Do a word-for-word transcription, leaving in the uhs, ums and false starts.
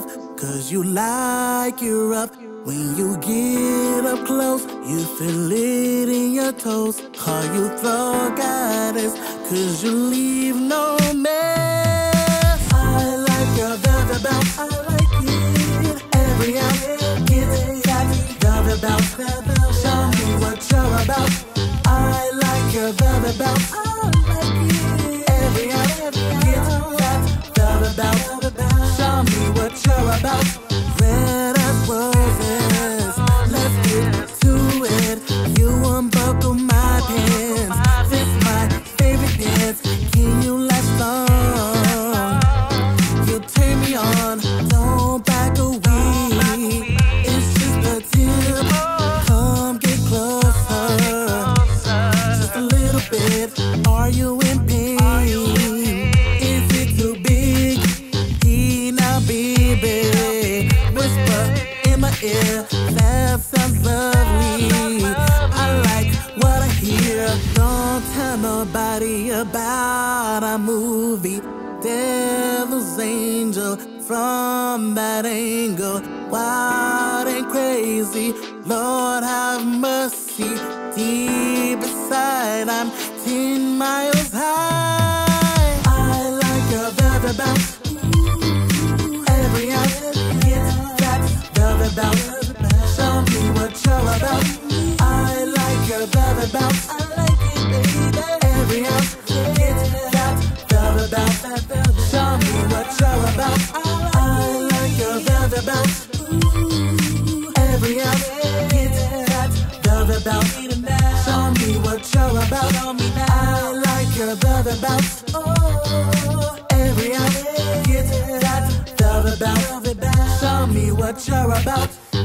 rough, cause you like it rough. When you get up close, you feel it in your toes. Call you throw goddess, cause you leave no mess. I like your velvet bounce, I like it. Every ounce, get that velvet bounce. Show me what you're about. I like your velvet bounce, I like it. Every ounce, get that velvet bounce. Show me what you're about. Red as roses, let's get to it. You unbuckle my pants, this my favorite dance. Can you last long? You turn me on, don't back away. It's just a tip, come get closer. Just a little bit, are you in pain? Is it too big? He now baby, whisper in my ear, that sounds lovely. I like what I hear. Don't tell nobody about a movie. Devil's angel from that angle, wild and crazy. Lord have mercy. Deep inside, I'm ten miles high. I like a velvet bounce. Every ounce, get that velvet bounce. Show me what you're about. I like your velvet bounce. I like it, baby. Every ounce, get that velvet bounce. Show me what you're about. I like your velvet bounce. Every ounce, get that velvet bounce. Show me what you're about. I like your velvet bounce. Oh, every ounce, get that velvet bounce. Show me what you're about.